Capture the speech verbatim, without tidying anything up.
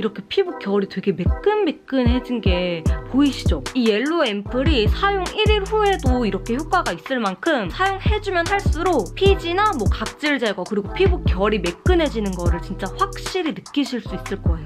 이렇게 피부 결이 되게 매끈매끈해진 게 보이시죠? 이 옐로우 앰플이 사용 일 일 후에도 이렇게 효과가 있을 만큼 사용해주면 할수록 피지나 뭐 각질 제거 그리고 피부 결이 매끈해지는 거를 진짜 확실히 느끼실 수 있을 거예요.